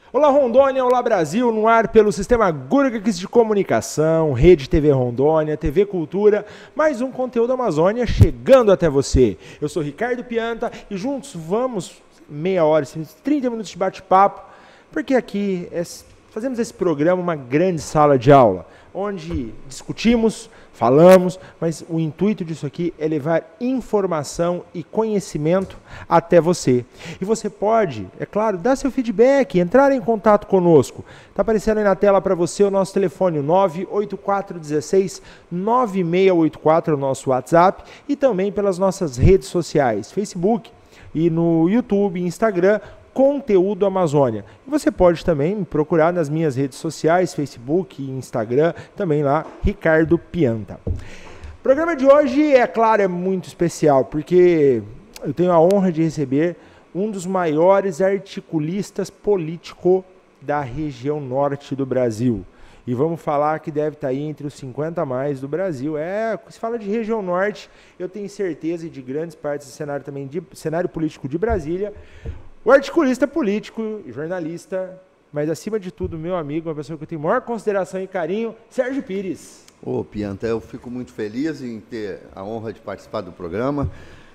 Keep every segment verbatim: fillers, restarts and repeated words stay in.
Olá Rondônia, olá Brasil, no ar pelo Sistema Gurgax de Comunicação, Rede T V Rondônia, T V Cultura, mais um conteúdo Amazônia chegando até você. Eu sou Ricardo Pianta e juntos vamos meia hora, trinta minutos de bate-papo, porque aqui é, fazemos esse programa uma grande sala de aula, onde discutimos, falamos, mas o intuito disso aqui é levar informação e conhecimento até você. E você pode, é claro, dar seu feedback, entrar em contato conosco. Está aparecendo aí na tela para você o nosso telefone nove oito quatro um seis nove seis oito quatro, é o nosso WhatsApp, e também pelas nossas redes sociais, Facebook e no YouTube, Instagram, Conteúdo Amazônia. E você pode também me procurar nas minhas redes sociais, Facebook e Instagram, também lá, Ricardo Pianta. O programa de hoje, é claro, é muito especial, porque eu tenho a honra de receber um dos maiores articulistas políticos da região norte do Brasil. E vamos falar que deve estar aí entre os cinquenta a mais do Brasil. É, se fala de região norte, eu tenho certeza, e de grandes partes do cenário também, de cenário político de Brasília, o articulista político, jornalista, mas acima de tudo, meu amigo, uma pessoa que eu tenho maior consideração e carinho, Sérgio Pires. Ô, Pianta, eu fico muito feliz em ter a honra de participar do programa.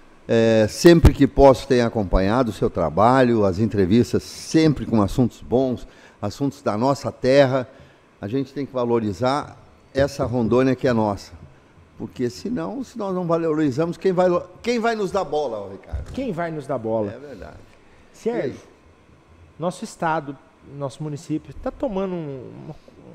É, sempre que posso, tenho acompanhado o seu trabalho, as entrevistas sempre com assuntos bons, assuntos da nossa terra. A gente tem que valorizar essa Rondônia que é nossa. Porque senão, se nós não valorizamos, quem vai, quem vai nos dar bola, Ricardo? Quem vai nos dar bola? É verdade. Sérgio, nosso estado, nosso município, está tomando uma,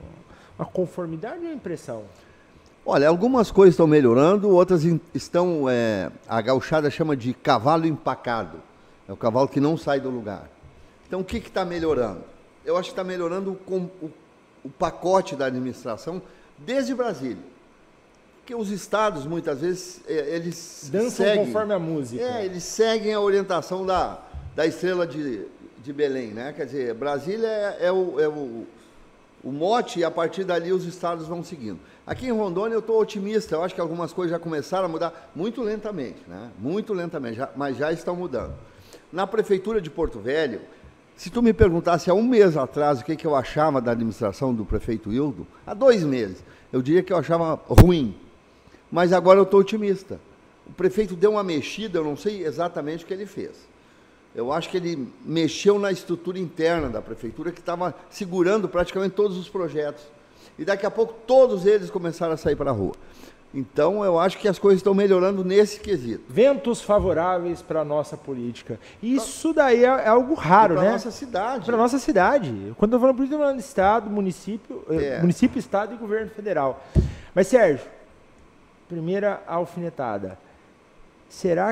uma conformidade ou impressão? Olha, algumas coisas estão melhorando, outras estão, é, a gauchada chama de cavalo empacado. É o cavalo que não sai do lugar. Então, o que está melhorando? Eu acho que está melhorando o, o, o pacote da administração desde Brasília. Porque os estados, muitas vezes, é, eles dançam seguem, conforme a música. É, eles seguem a orientação da, da estrela de, de Belém, né? Quer dizer, Brasília é, é, o, é o, o mote e a partir dali os estados vão seguindo. Aqui em Rondônia eu estou otimista, eu acho que algumas coisas já começaram a mudar muito lentamente, né? Muito lentamente, já, mas já estão mudando. Na prefeitura de Porto Velho, se tu me perguntasse há um mês atrás o que, que eu achava da administração do prefeito Hildo, há dois meses, eu diria que eu achava ruim. Mas agora eu estou otimista. O prefeito deu uma mexida, eu não sei exatamente o que ele fez. Eu acho que ele mexeu na estrutura interna da prefeitura, que estava segurando praticamente todos os projetos. E daqui a pouco todos eles começaram a sair para a rua. Então eu acho que as coisas estão melhorando nesse quesito. Ventos favoráveis para a nossa política. Isso daí é, é algo raro, né? Para a nossa cidade. Para a nossa cidade. Quando eu falo política, eu estou falando de Estado, município, É. município, Estado e governo federal. Mas, Sérgio, primeira alfinetada. Será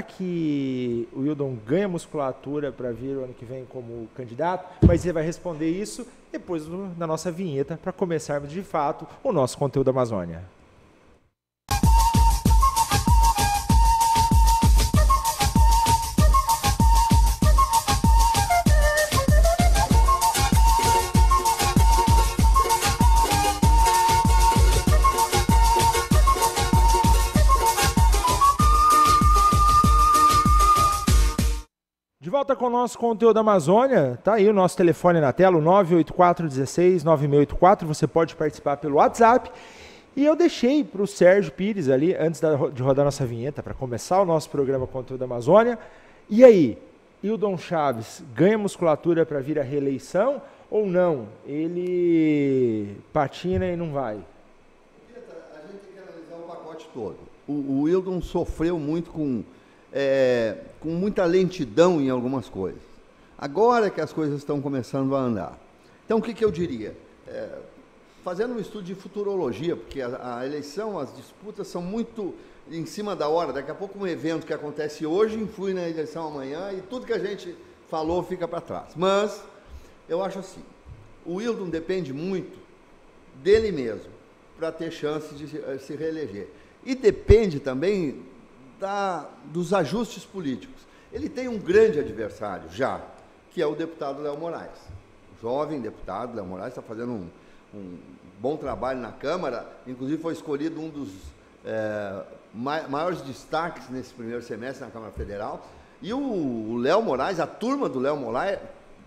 que o Hildon ganha musculatura para vir o ano que vem como candidato? Mas você vai responder isso depois do, da nossa vinheta para começarmos de fato o nosso conteúdo Amazônia. De volta com o nosso conteúdo Amazônia, tá aí o nosso telefone na tela, o nove oito quatro um seis nove seis oito quatro, você pode participar pelo WhatsApp. E eu deixei para o Sérgio Pires ali, antes da, de rodar nossa vinheta, para começar o nosso programa Conteúdo Amazônia. E aí, Hildon Chaves ganha musculatura para vir à reeleição ou não? Ele patina e não vai? A gente tem que analisar o pacote todo. O, o Hildon sofreu muito com... É, com muita lentidão em algumas coisas. Agora que as coisas estão começando a andar. Então, o que, que eu diria? É, fazendo um estudo de futurologia, porque a, a eleição, as disputas são muito em cima da hora. Daqui a pouco um evento que acontece hoje influi na eleição amanhã e tudo que a gente falou fica para trás. Mas, eu acho assim, o Hildon depende muito dele mesmo para ter chance de se, se reeleger. E depende também Da, dos ajustes políticos. Ele tem um grande adversário já, que é o deputado Léo Moraes. O jovem deputado Léo Moraes está fazendo um, um bom trabalho na Câmara, inclusive foi escolhido um dos é, maiores destaques nesse primeiro semestre na Câmara Federal. E o Léo Moraes, a turma do Léo Moraes,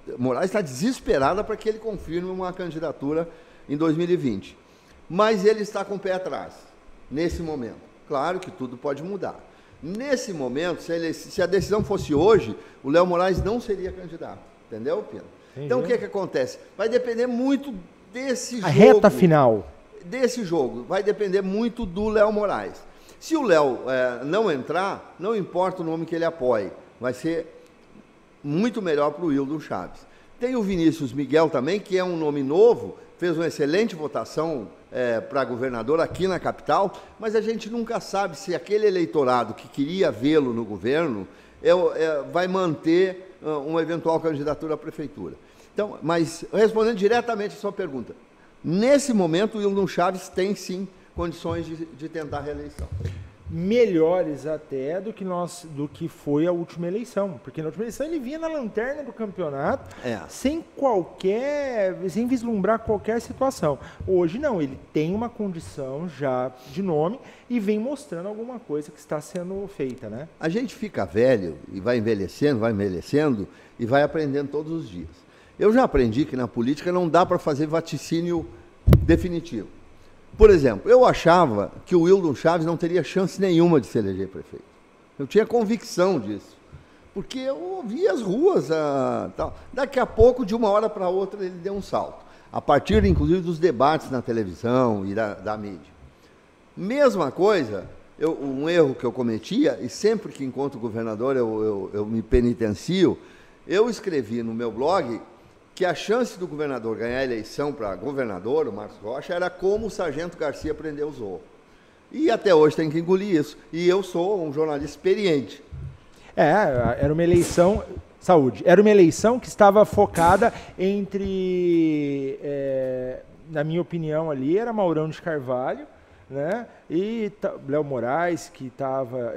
Moraes está desesperada para que ele confirme uma candidatura em dois mil e vinte. Mas ele está com o pé atrás, nesse momento. Claro que tudo pode mudar. Nesse momento, se, ele, se a decisão fosse hoje, o Léo Moraes não seria candidato. Entendeu, Pino? Então, o que é que acontece? Vai depender muito desse a jogo. A reta final. Desse jogo. Vai depender muito do Léo Moraes. Se o Léo é, não entrar, não importa o nome que ele apoie. Vai ser muito melhor para o Wildon Chaves. Tem o Vinícius Miguel também, que é um nome novo, fez uma excelente votação é, para governador aqui na capital, mas a gente nunca sabe se aquele eleitorado que queria vê-lo no governo é, é, vai manter uh, uma eventual candidatura à prefeitura. Então, mas respondendo diretamente a sua pergunta, nesse momento o Wildon Chaves tem sim condições de, de tentar a reeleição. Melhores até do que, nós, do que foi a última eleição, porque na última eleição ele vinha na lanterna do campeonato é. sem qualquer, sem vislumbrar qualquer situação. Hoje não, ele tem uma condição já de nome e vem mostrando alguma coisa que está sendo feita, né? A gente fica velho e vai envelhecendo, vai envelhecendo e vai aprendendo todos os dias. Eu já aprendi que na política não dá para fazer vaticínio definitivo. Por exemplo, eu achava que o Wildon Chaves não teria chance nenhuma de se eleger prefeito. Eu tinha convicção disso. Porque eu ouvia as ruas. Ah, tal. Daqui a pouco, de uma hora para outra, ele deu um salto. A partir, inclusive, dos debates na televisão e da, da mídia. Mesma coisa, eu, um erro que eu cometia, e sempre que encontro o governador eu, eu, eu me penitencio, eu escrevi no meu blog que a chance do governador ganhar a eleição para governador, o Marcos Rocha, era como o Sargento Garcia prendeu o Zorro. E até hoje tem que engolir isso. E eu sou um jornalista experiente. É, era uma eleição... Saúde. Era uma eleição que estava focada entre, é, na minha opinião ali, era Maurão de Carvalho, né? E Léo Moraes, que estava...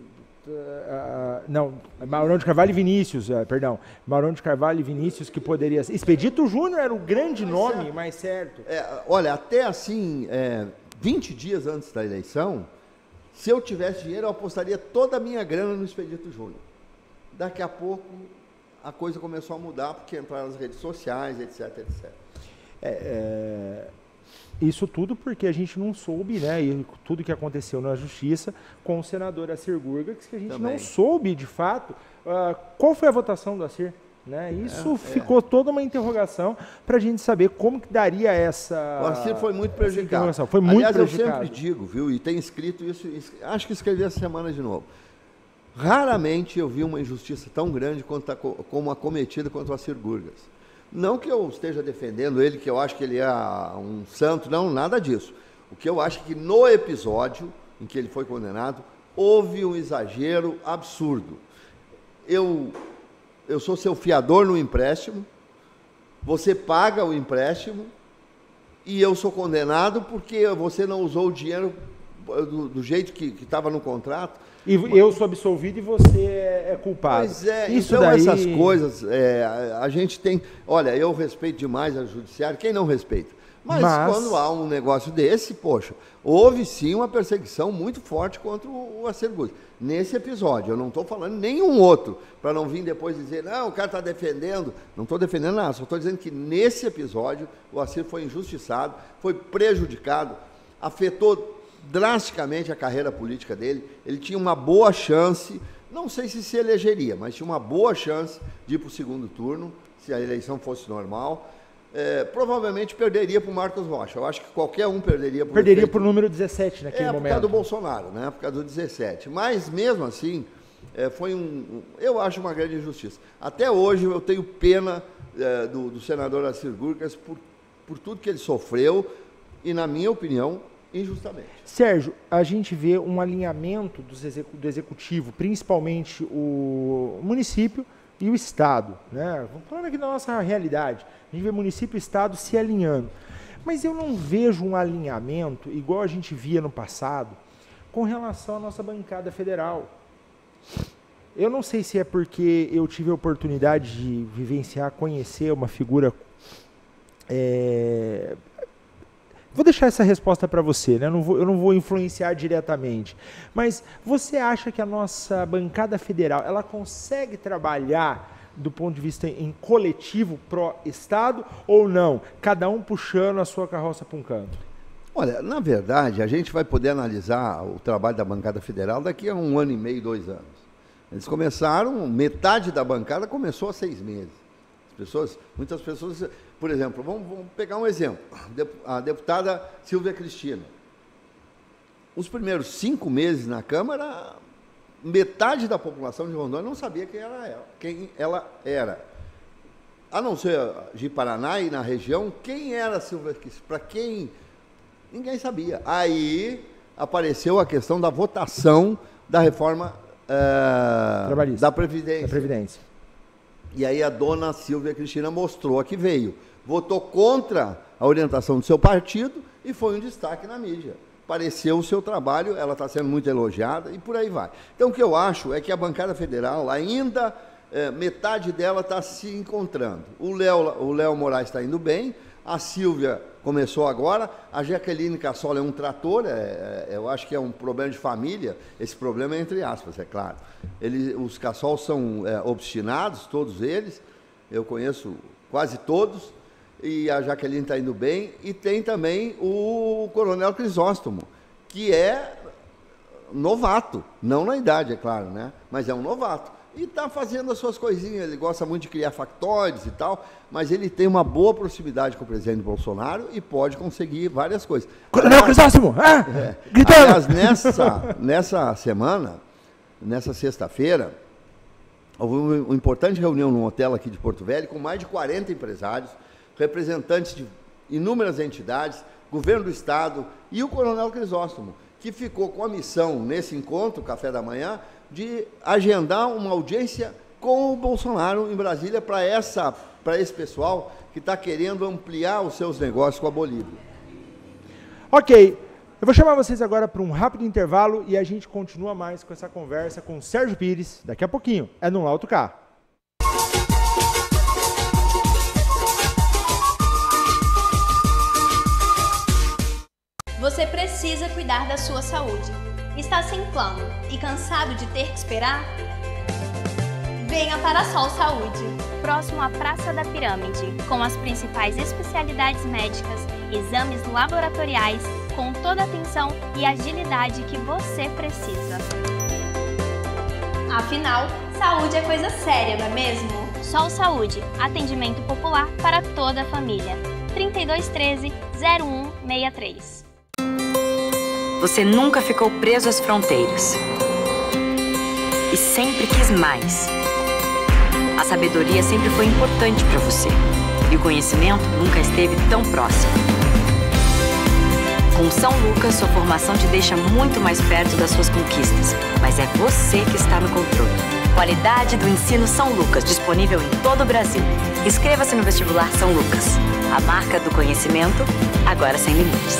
Uh, não, Maurão de Carvalho e Vinícius, uh, perdão, Maurão de Carvalho e Vinícius, que poderia ser. Expedito Júnior era o grande mais nome, certo. mais certo. É, olha, até assim, é, vinte dias antes da eleição, se eu tivesse dinheiro, eu apostaria toda a minha grana no Expedito Júnior. Daqui a pouco, a coisa começou a mudar, porque entraram as redes sociais, etc, etcétera. É, é... Isso tudo porque a gente não soube, né, e tudo que aconteceu na justiça com o senador Assir Gurgacz, que a gente Também. não soube, de fato, uh, qual foi a votação do Assir. Né? Isso é, ficou é. toda uma interrogação para a gente saber como que daria essa... O Assir foi muito prejudicado. Foi muito Aliás, prejudicado. eu sempre digo, viu, e tenho escrito isso, acho que escrevi essa semana de novo. Raramente eu vi uma injustiça tão grande quanto a, como a cometida contra o Assir Gurgacz. Não que eu esteja defendendo ele, que eu acho que ele é um santo, não, nada disso. O que eu acho é que no episódio em que ele foi condenado, houve um exagero absurdo. Eu, eu sou seu fiador no empréstimo, você paga o empréstimo e eu sou condenado porque você não usou o dinheiro do, do jeito que estava no contrato. E eu sou absolvido e você é culpado. Pois é, Isso então daí... essas coisas, é, a, a gente tem... Olha, eu respeito demais a judiciário, quem não respeita? Mas, Mas quando há um negócio desse, poxa, houve sim uma perseguição muito forte contra o, o Assir Gurgacz. Nesse episódio, eu não estou falando nenhum outro, para não vir depois dizer, não, o cara está defendendo. Não estou defendendo nada, só estou dizendo que nesse episódio o Assir foi injustiçado, foi prejudicado, afetou drasticamente a carreira política dele. Ele tinha uma boa chance, não sei se se elegeria, mas tinha uma boa chance de ir para o segundo turno, se a eleição fosse normal. É, provavelmente perderia para o Marcos Rocha. Eu acho que qualquer um perderia para o Perderia para o número dezessete naquele é, momento. É, por causa do Bolsonaro, né? Por causa do dezessete. Mas, mesmo assim, é, foi um... Eu acho uma grande injustiça. Até hoje, eu tenho pena é, do, do senador Assir Gurgacz por, por tudo que ele sofreu e, na minha opinião, injustamente. Sérgio, a gente vê um alinhamento dos execu do executivo, principalmente o município e o estado, né? Vamos falando aqui da nossa realidade. A gente vê município e estado se alinhando. Mas eu não vejo um alinhamento, igual a gente via no passado, com relação à nossa bancada federal. Eu não sei se é porque eu tive a oportunidade de vivenciar, conhecer uma figura... É, Vou deixar essa resposta para você, né? Eu não vou, eu não vou influenciar diretamente. Mas você acha que a nossa bancada federal ela consegue trabalhar do ponto de vista em coletivo pró-Estado ou não? Cada um puxando a sua carroça para um canto? Olha, na verdade, a gente vai poder analisar o trabalho da bancada federal daqui a um ano e meio, dois anos. Eles começaram, metade da bancada começou há seis meses. As pessoas, muitas pessoas, por exemplo, vamos, vamos pegar um exemplo, a deputada Silvia Cristina. Os primeiros cinco meses na Câmara, metade da população de Rondônia não sabia quem ela era. Quem ela era. A não ser de Paraná e na região, quem era a Silvia Cristina? Para quem... Ninguém sabia. Aí apareceu a questão da votação da reforma uh, da Previdência. da Previdência. E aí a dona Silvia Cristina mostrou a que veio. Votou contra a orientação do seu partido e foi um destaque na mídia. Pareceu o seu trabalho, ela está sendo muito elogiada e por aí vai. Então o que eu acho é que a bancada federal ainda, eh, metade dela está se encontrando. O Léo, o Léo Moraes está indo bem, a Silvia começou agora, a Jaqueline Cassol é um trator, é, é, eu acho que é um problema de família, esse problema é entre aspas, é claro. Ele, os Cassol são é, obstinados, todos eles, eu conheço quase todos, e a Jaqueline está indo bem, e tem também o Coronel Crisóstomo, que é novato, não na idade, é claro, né? Mas é um novato. E está fazendo as suas coisinhas, ele gosta muito de criar factóides e tal, mas ele tem uma boa proximidade com o presidente Bolsonaro e pode conseguir várias coisas. Coronel Crisóstomo! Ah, é, gritando! Aliás, nessa, nessa semana, nessa sexta-feira, houve uma importante reunião num hotel aqui de Porto Velho com mais de quarenta empresários, representantes de inúmeras entidades, governo do Estado e o Coronel Crisóstomo, que ficou com a missão, nesse encontro, café da manhã, de agendar uma audiência com o Bolsonaro em Brasília para essa, para esse pessoal que está querendo ampliar os seus negócios com a Bolívia. Ok, eu vou chamar vocês agora para um rápido intervalo e a gente continua mais com essa conversa com o Sérgio Pires daqui a pouquinho. É no Lauto K. Você precisa cuidar da sua saúde. Está sem plano e cansado de ter que esperar? Venha para a Sol Saúde, próximo à Praça da Pirâmide, com as principais especialidades médicas, exames laboratoriais, com toda a atenção e agilidade que você precisa. Afinal, saúde é coisa séria, não é mesmo? Sol Saúde, atendimento popular para toda a família. trinta e dois treze, zero um sessenta e três. Você nunca ficou preso às fronteiras e sempre quis mais. A sabedoria sempre foi importante para você e o conhecimento nunca esteve tão próximo. Com São Lucas, sua formação te deixa muito mais perto das suas conquistas, mas é você que está no controle. Qualidade do ensino São Lucas, disponível em todo o Brasil. Inscreva-se no vestibular São Lucas. A marca do conhecimento, agora sem limites.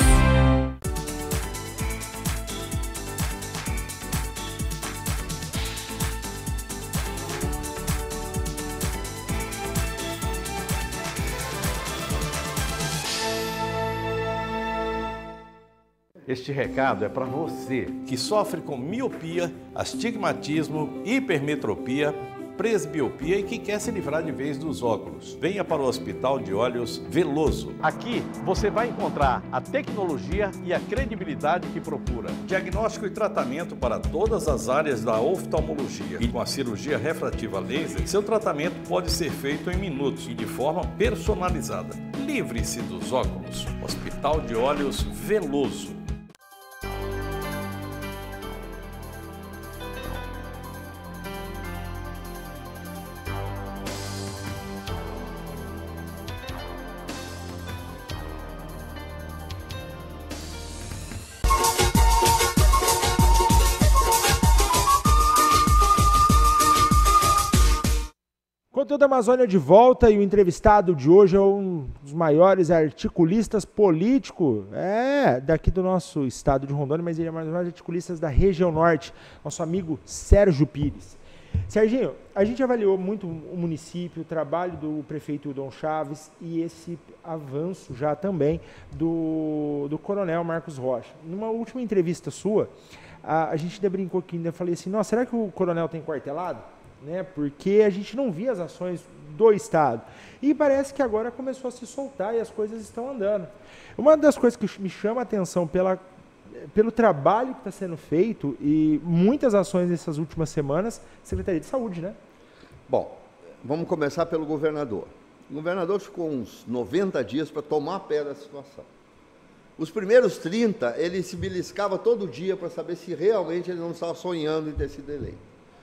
Este recado é para você que sofre com miopia, astigmatismo, hipermetropia, presbiopia e que quer se livrar de vez dos óculos. Venha para o Hospital de Olhos Veloso. Aqui você vai encontrar a tecnologia e a credibilidade que procura. Diagnóstico e tratamento para todas as áreas da oftalmologia. E com a cirurgia refrativa laser, seu tratamento pode ser feito em minutos e de forma personalizada. Livre-se dos óculos. Hospital de Olhos Veloso. Conteúdo da Amazônia de volta e o entrevistado de hoje é um dos maiores articulistas políticos é, daqui do nosso estado de Rondônia, mas ele é um dos maiores articulistas da região norte, nosso amigo Sérgio Pires. Serginho, a gente avaliou muito o município, o trabalho do prefeito Dom Chaves e esse avanço já também do, do coronel Marcos Rocha. Numa última entrevista sua, a, a gente ainda brincou aqui, ainda falei assim, nossa, será que o coronel tem quartelado? né? Porque a gente não via as ações do Estado. E parece que agora começou a se soltar e as coisas estão andando. Uma das coisas que me chama a atenção pela, pelo trabalho que está sendo feito e muitas ações nessas últimas semanas, Secretaria de Saúde, né? Bom, vamos começar pelo governador. O governador ficou uns noventa dias para tomar pé da situação. Os primeiros trinta, ele se beliscava todo dia para saber se realmente ele não estava sonhando em ter sido eleito.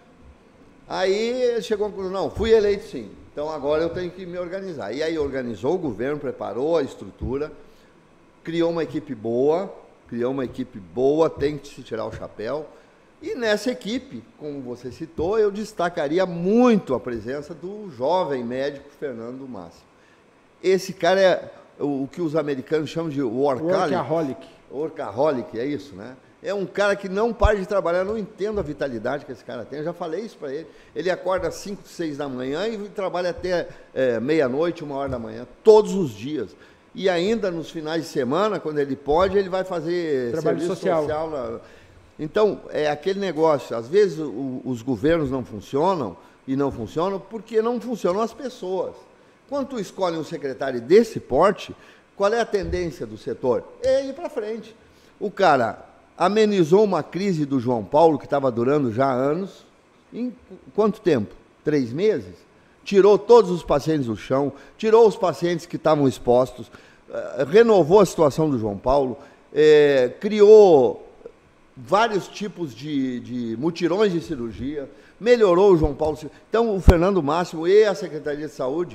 Aí ele chegou a conclusão, não, fui eleito sim, então agora eu tenho que me organizar. E aí organizou o governo, preparou a estrutura, criou uma equipe boa, criou uma equipe boa, tem que se tirar o chapéu. E nessa equipe, como você citou, eu destacaria muito a presença do jovem médico Fernando Máximo. Esse cara é o que os americanos chamam de workaholic. Workaholic, é isso, né? É um cara que não para de trabalhar, eu não entendo a vitalidade que esse cara tem, eu já falei isso para ele. Ele acorda às cinco, seis da manhã e trabalha até é, meia-noite, uma hora da manhã, todos os dias. E ainda nos finais de semana, quando ele pode, ele vai fazer trabalho serviço social. social na... Então, é aquele negócio, às vezes o, os governos não funcionam, e não funcionam porque não funcionam as pessoas. Quando tu escolhe um secretário desse porte, qual é a tendência do setor? É ir para frente. O cara amenizou uma crise do João Paulo, que estava durando já anos, em quanto tempo? Três meses? Tirou todos os pacientes do chão, tirou os pacientes que estavam expostos, renovou a situação do João Paulo, é, criou vários tipos de, de mutirões de cirurgia, melhorou o João Paulo. Então, o Fernando Máximo e a Secretaria de Saúde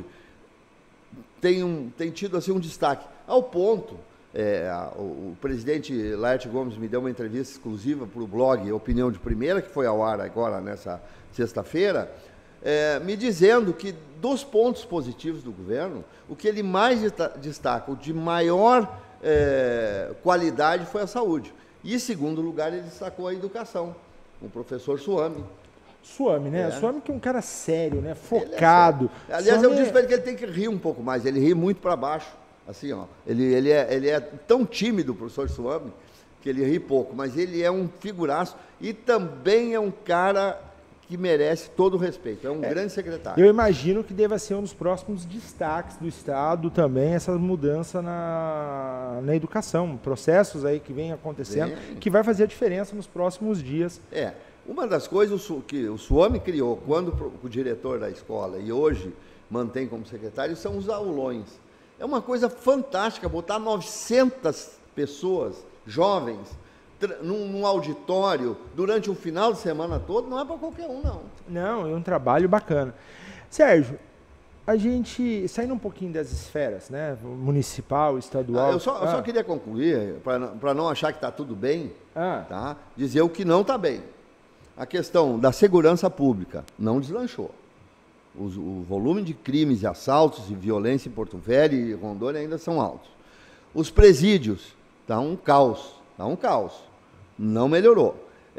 têm, um, têm tido assim, um destaque, ao ponto, é, a, o, o presidente Laerte Gomes me deu uma entrevista exclusiva para o blog Opinião de Primeira, que foi ao ar agora nessa sexta-feira, é, me dizendo que dos pontos positivos do governo, o que ele mais destaca, o de maior é, qualidade foi a saúde. E, em segundo lugar, ele destacou a educação, o professor Suame. Suame, né? É. Suame que é um cara sério, né? Focado. É Aliás, Suame... eu disse para ele que ele tem que rir um pouco mais, ele ri muito para baixo. Assim, ó, ele, ele, é, ele é tão tímido, o professor Suame, que ele ri pouco, mas ele é um figuraço e também é um cara que merece todo o respeito, é um é. grande secretário. Eu imagino que deva ser um dos próximos destaques do Estado também, essa mudança na, na educação, processos aí que vem acontecendo, Bem... que vai fazer a diferença nos próximos dias. É, uma das coisas que o Suame criou, quando o diretor da escola, e hoje mantém como secretário, são os aulões. É uma coisa fantástica botar novecentas pessoas, jovens, num, num auditório durante um final de semana todo, não é para qualquer um, não. Não, é um trabalho bacana. Sérgio, a gente, saindo um pouquinho das esferas, né, municipal, estadual... Ah, eu, só, ah. eu só queria concluir, para não achar que está tudo bem, ah. tá? Dizer o que não está bem. A questão da segurança pública não deslanchou. O, o volume de crimes e assaltos e violência em Porto Velho e Rondônia ainda são altos. Os presídios, está um caos, está um caos. Não melhorou.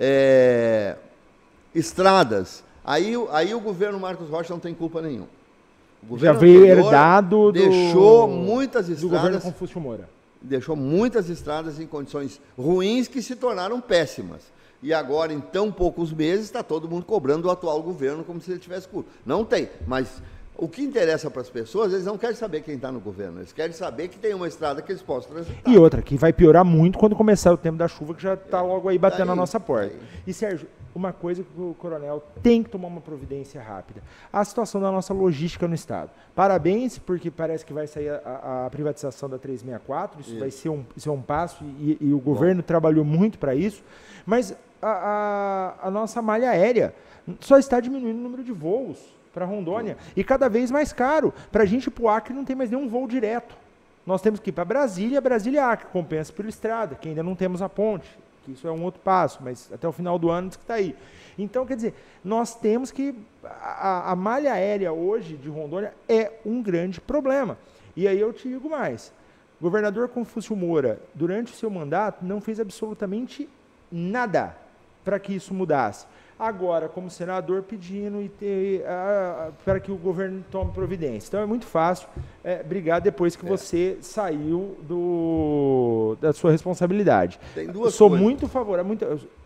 É, estradas, aí, aí o governo Marcos Rocha não tem culpa nenhuma. O Já veio herdado do, deixou muitas estradas, do governo Confúcio Moura. Deixou muitas estradas em condições ruins que se tornaram péssimas. E agora, em tão poucos meses, está todo mundo cobrando o atual governo como se ele tivesse culpa. Não tem, mas o que interessa para as pessoas, eles não querem saber quem está no governo, eles querem saber que tem uma estrada que eles possam transitar. E outra, que vai piorar muito quando começar o tempo da chuva, que já está logo aí batendo Daí, na nossa porta. daí. E, Sérgio, uma coisa que o coronel tem que tomar uma providência rápida, a situação da nossa logística no Estado. Parabéns, porque parece que vai sair a, a privatização da trezentos e sessenta e quatro, isso, isso. vai ser um, isso é um passo, e, e o governo Bom. trabalhou muito para isso, mas a, a, a nossa malha aérea só está diminuindo o número de voos para Rondônia, e cada vez mais caro. Para a gente ir para o Acre não tem mais nenhum voo direto. Nós temos que ir para Brasília, Brasília Acre, compensa pela estrada, que ainda não temos a ponte, que isso é um outro passo, mas até o final do ano diz que está aí. Então, quer dizer, nós temos que... A, a malha aérea hoje de Rondônia é um grande problema. E aí eu te digo mais. O governador Confúcio Moura, durante o seu mandato, não fez absolutamente nada para que isso mudasse. Agora, como senador, pedindo e ter, uh, para que o governo tome providência. Então, é muito fácil é, brigar depois que é. você saiu do, da sua responsabilidade. Tem duas Sou coisas. muito favorável. Muito,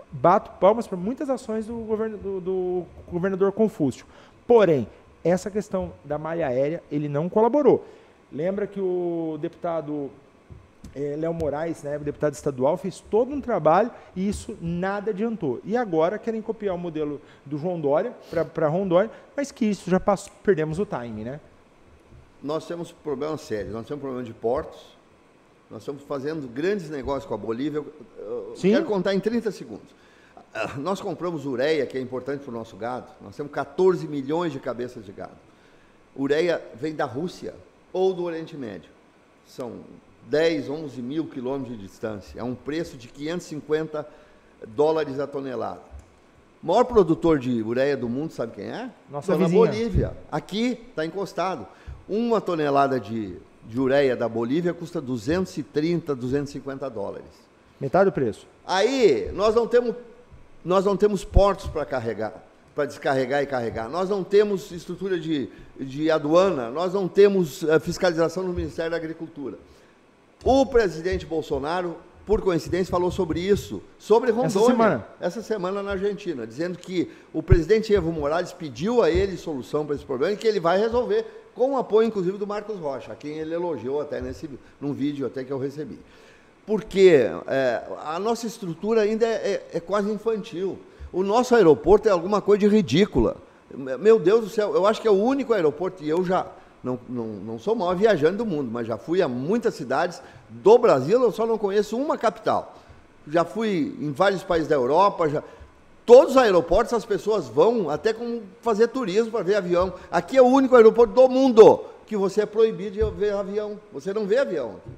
bato palmas para muitas ações do, governo, do, do governador Confúcio. Porém, essa questão da malha aérea, ele não colaborou. Lembra que o deputado é, Léo Moraes, né, o deputado estadual, fez todo um trabalho e isso nada adiantou. E agora querem copiar o modelo do João Dória para Rondônia, mas que isso já passou, perdemos o time, né? Nós temos problemas sérios, nós temos problema de portos, nós estamos fazendo grandes negócios com a Bolívia. Eu, eu Sim. quero contar em trinta segundos. Nós compramos ureia, que é importante para o nosso gado. Nós temos quatorze milhões de cabeças de gado. Ureia vem da Rússia ou do Oriente Médio. São dez, onze mil quilômetros de distância. É um preço de quinhentos e cinquenta dólares a tonelada. O maior produtor de ureia do mundo, sabe quem é? Nossa Dona vizinha. Bolívia. Aqui está encostado. Uma tonelada de, de ureia da Bolívia custa duzentos e trinta, duzentos e cinquenta dólares. Metade do preço. Aí, nós não temos, nós não temos portos para carregar, para descarregar e carregar. Nós não temos estrutura de, de aduana, nós não temos uh, fiscalização no Ministério da Agricultura. O presidente Bolsonaro, por coincidência, falou sobre isso, sobre Rondônia, Essa semana. essa semana na Argentina, dizendo que o presidente Evo Morales pediu a ele solução para esse problema e que ele vai resolver, com o apoio, inclusive, do Marcos Rocha, a quem ele elogiou até nesse, num vídeo até que eu recebi. Porque é, a nossa estrutura ainda é, é, é quase infantil. O nosso aeroporto é alguma coisa de ridícula. Meu Deus do céu, eu acho que é o único aeroporto, e eu já não, não, não sou o maior viajante do mundo, mas já fui a muitas cidades do Brasil, eu só não conheço uma capital. Já fui em vários países da Europa, já... Todos os aeroportos as pessoas vão até como fazer turismo para ver avião. Aqui é o único aeroporto do mundo que você é proibido de ver avião. Você não vê avião aqui.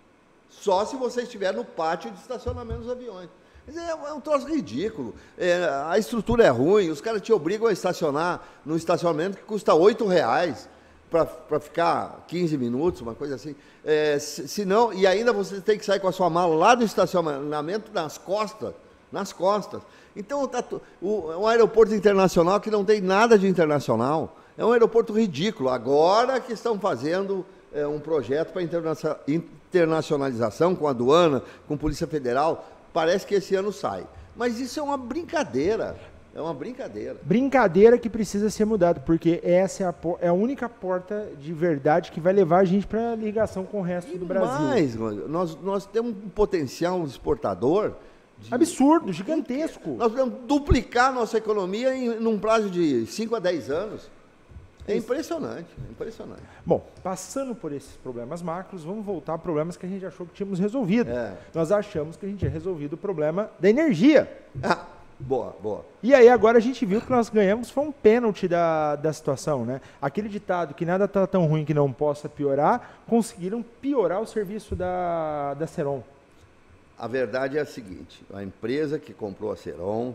Só se você estiver no pátio de estacionamento dos aviões. Mas é, é um troço ridículo. É, a estrutura é ruim, os caras te obrigam a estacionar num estacionamento que custa oito reais para ficar quinze minutos, uma coisa assim. É, se, se não, e ainda você tem que sair com a sua mala lá do estacionamento nas costas. Nas costas. Então, tá, o, é um aeroporto internacional que não tem nada de internacional. É um aeroporto ridículo. Agora que estão fazendo é, um projeto para interna internacionalização com a aduana, com a Polícia Federal, parece que esse ano sai. Mas isso é uma brincadeira. É uma brincadeira. Brincadeira que precisa ser mudada, porque essa é a, é a única porta de verdade que vai levar a gente para a ligação com o resto e do Brasil. Mais, nós, nós temos um potencial exportador de... absurdo, gigantesco. Nós podemos duplicar nossa economia em num prazo de cinco a dez anos. É impressionante, é impressionante. Bom, passando por esses problemas macros, vamos voltar a problemas que a gente achou que tínhamos resolvido. É. Nós achamos que a gente tinha resolvido o problema da energia. Ah, boa, boa. E aí agora a gente viu que nós ganhamos foi um pênalti da, da situação, né? Aquele ditado que nada está tão ruim que não possa piorar, conseguiram piorar o serviço da, da Ceron. A verdade é a seguinte, a empresa que comprou a Ceron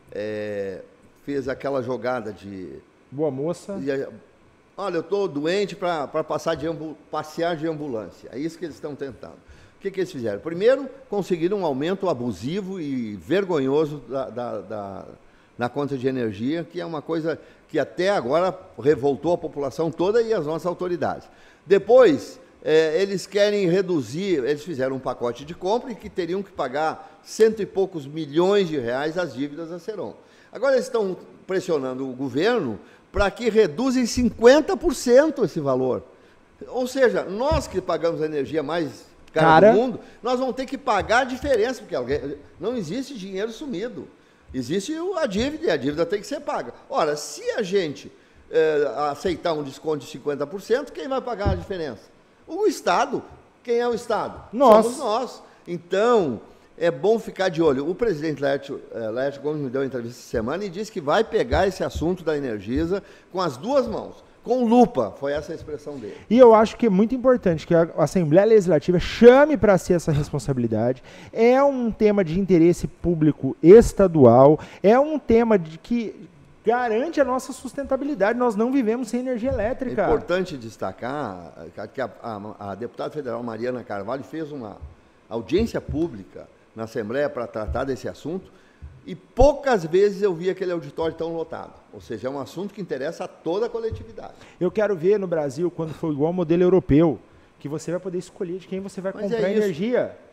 é, fez aquela jogada de... Boa moça. de, olha, eu estou doente para passear de ambulância. É isso que eles estão tentando. O que, que eles fizeram? Primeiro, conseguiram um aumento abusivo e vergonhoso da, da, da, na conta de energia, que é uma coisa que até agora revoltou a população toda e as nossas autoridades. Depois... É, eles querem reduzir, eles fizeram um pacote de compra e que teriam que pagar cento e poucos milhões de reais as dívidas da Ceron. Agora eles estão pressionando o governo para que reduza em cinquenta por cento esse valor. Ou seja, nós que pagamos a energia mais cara, cara do mundo, nós vamos ter que pagar a diferença, porque alguém, não existe dinheiro sumido. Existe a dívida e a dívida tem que ser paga. Ora, se a gente é, aceitar um desconto de cinquenta por cento, quem vai pagar a diferença? O Estado. Quem é o Estado? Nós. Somos nós. Então, é bom ficar de olho. O presidente Laércio, Laércio Gomes me deu uma entrevista essa semana e disse que vai pegar esse assunto da Energisa com as duas mãos, com lupa, foi essa a expressão dele. E eu acho que é muito importante que a Assembleia Legislativa chame para si essa responsabilidade. É um tema de interesse público estadual, é um tema de que... garante a nossa sustentabilidade. Nós não vivemos sem energia elétrica. É importante destacar que a, a, a deputada federal Mariana Carvalho fez uma audiência pública na Assembleia para tratar desse assunto e poucas vezes eu vi aquele auditório tão lotado. Ou seja, é um assunto que interessa a toda a coletividade. Eu quero ver no Brasil, quando for igual ao modelo europeu, que você vai poder escolher de quem você vai Mas comprar é isso. energia.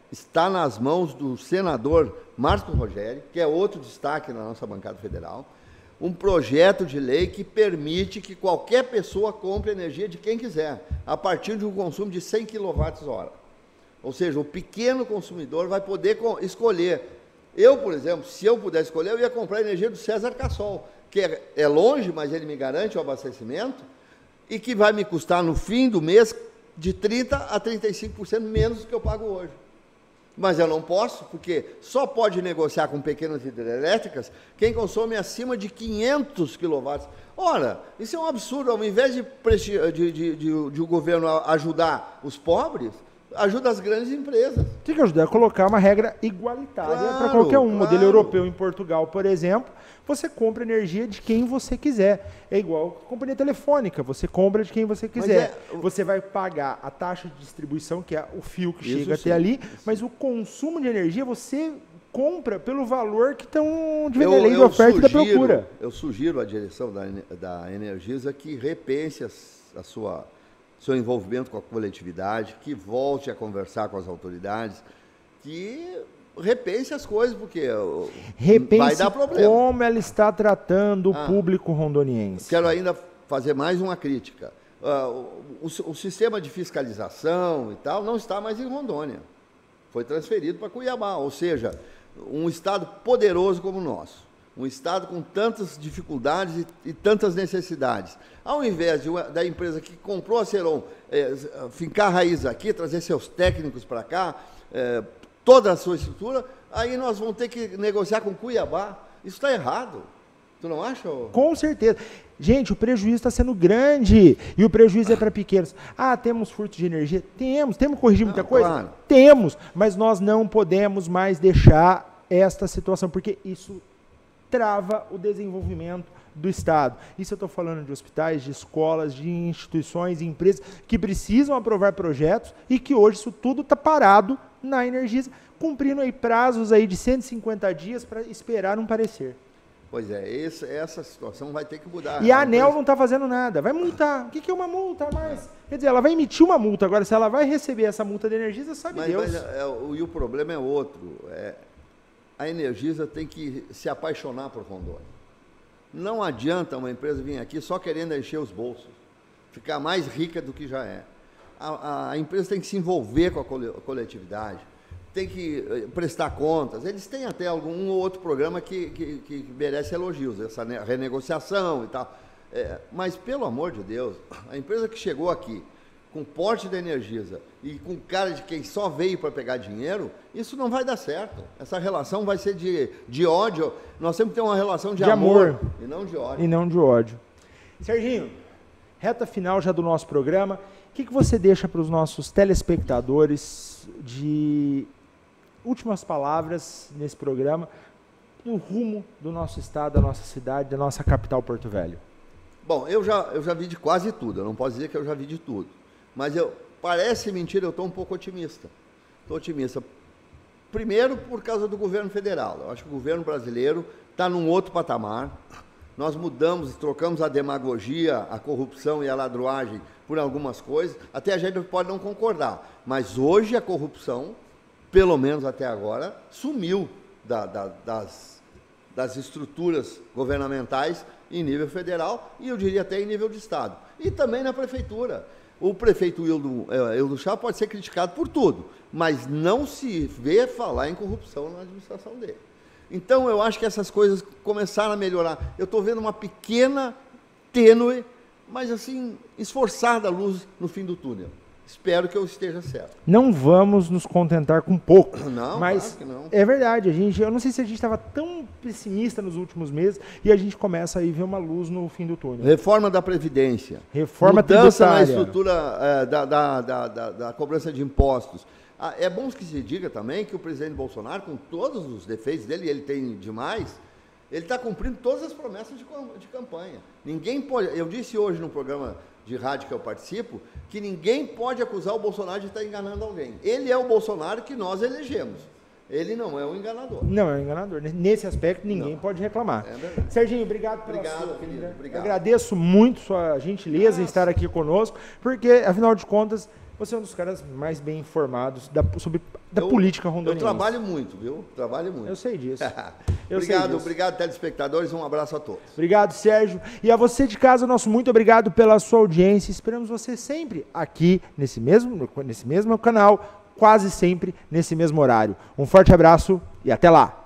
está nas mãos do senador Marco Rogério, que é outro destaque na nossa bancada federal, um projeto de lei que permite que qualquer pessoa compre energia de quem quiser, a partir de um consumo de cem quilowatt-hora. Ou seja, o pequeno consumidor vai poder escolher. Eu, por exemplo, se eu pudesse escolher, eu ia comprar energia do César Cassol, que é, é longe, mas ele me garante o abastecimento, e que vai me custar, no fim do mês, de trinta a trinta e cinco por cento menos do que eu pago hoje. Mas eu não posso, porque só pode negociar com pequenas hidrelétricas quem consome acima de quinhentos quilowatts. Ora, isso é um absurdo. Ao invés de, de, de, de, de o governo ajudar os pobres, ajuda as grandes empresas. Tem que ajudar a colocar uma regra igualitária Claro, para qualquer um. claro. Modelo europeu em Portugal, por exemplo, você compra energia de quem você quiser. É igual a companhia telefônica, você compra de quem você quiser. é- Você vai pagar a taxa de distribuição, que é o fio que Isso chega sim, até ali, isso mas o consumo de energia você compra pelo valor que estão de Eu, lei da eu oferta e da sugiro, procura. eu sugiro à direção da, Ene- da Energisa que repense as- a sua, seu envolvimento com a coletividade, que volte a conversar com as autoridades, que repense as coisas, porque ó, Repense vai dar problema. como ela está tratando Ah. o público rondoniense. Quero ainda fazer mais uma crítica. Ah, o, o- o sistema de fiscalização e tal não está mais em Rondônia. Foi transferido para Cuiabá, ou seja, um estado poderoso como o nosso, um estado com tantas dificuldades e, e tantas necessidades. Ao invés de uma, da empresa que comprou a Ceron eh, fincar raiz aqui, trazer seus técnicos para cá, eh, toda a sua estrutura, aí nós vamos ter que negociar com Cuiabá. Isso está errado. Tu não acha? ô? Com certeza. Gente, o prejuízo está sendo grande e o prejuízo é para pequenos. Ah, temos furto de energia? Temos. Temos que corrigir muita Não, coisa? claro. Temos, mas nós não podemos mais deixar esta situação, porque isso trava o desenvolvimento do Estado. Isso eu estou falando de hospitais, de escolas, de instituições, empresas que precisam aprovar projetos e que hoje isso tudo está parado na Energisa, cumprindo aí prazos aí de cento e cinquenta dias para esperar um parecer. Pois é, esse, essa situação vai ter que mudar. E a A ANEL empresa- não está fazendo nada. Vai multar. O que, que é uma multa a mais? Quer dizer, ela vai emitir uma multa. Agora, se ela vai receber essa multa de Energisa, sabe Mas, Deus. mas é, o, e o problema é outro. É, a Energisa tem que se apaixonar por Rondônia. Não adianta uma empresa vir aqui só querendo encher os bolsos, ficar mais rica do que já é. A, a- a empresa tem que se envolver com a cole- coletividade, tem que eh, prestar contas. Eles têm até algum um ou outro programa que, que, que merece elogios, essa ne- renegociação e tal. É, mas, pelo amor de Deus, a empresa que chegou aqui com porte da Energisa e com cara de quem só veio para pegar dinheiro, isso não vai dar certo. Essa relação vai ser de, de ódio. Nós temos que ter uma relação de, De amor. amor, e não de ódio. E não de ódio. Serginho, reta final já do nosso programa. O que, que você deixa para os nossos telespectadores de últimas palavras nesse programa no rumo do nosso estado, da nossa cidade, da nossa capital Porto Velho? Bom, eu já, eu já vi de quase tudo. Eu não posso dizer que eu já vi de tudo. Mas eu, parece mentira, eu estou um pouco otimista. Estou otimista. Primeiro, por causa do governo federal. Eu acho que o governo brasileiro está num outro patamar. Nós mudamos, trocamos a demagogia, a corrupção e a ladruagem por algumas coisas. Até a gente pode não concordar. Mas hoje a corrupção, pelo menos até agora, sumiu da, da, das, das estruturas governamentais em nível federal e eu diria até em nível de Estado. E também na prefeitura. O prefeito Hildo, eh, Hildo Chá pode ser criticado por tudo, mas não se vê falar em corrupção na administração dele. Então, eu acho que essas coisas começaram a melhorar. Eu estou vendo uma pequena, tênue, mas assim, esforçada luz no fim do túnel. Espero que eu esteja certo. Não vamos nos contentar com pouco. Não, mas claro que não. é verdade. A gente, eu não sei se a gente estava tão pessimista nos últimos meses e a gente começa aí a ver uma luz no fim do túnel. Reforma da Previdência. Reforma Mudança na tributária. estrutura eh, da, da, da, da, da cobrança de impostos. Ah, é bom que se diga também que o presidente Bolsonaro, com todos os defeitos dele, e ele tem demais, ele está cumprindo todas as promessas de, cam- de campanha. Ninguém pode. Eu disse hoje no programa de rádio que eu participo que ninguém pode acusar o Bolsonaro de estar enganando alguém. Ele é o Bolsonaro que nós elegemos. Ele não é o enganador. Não, é um enganador. Nesse aspecto, ninguém Não. pode reclamar. É verdade. Serginho, obrigado pela Obrigado, sua querido. vinda. Obrigado. Agradeço muito sua gentileza em estar aqui conosco, porque, afinal de contas, Você é um dos caras mais bem informados da, sobre da eu, política rondoniense. Eu trabalho muito, viu? Trabalho muito. Eu sei disso. Eu obrigado, sei disso. Obrigado, telespectadores. Um abraço a todos. Obrigado, Sérgio. E a você de casa, nosso muito obrigado pela sua audiência. Esperamos você sempre aqui nesse mesmo, nesse mesmo canal, quase sempre nesse mesmo horário. Um forte abraço e até lá.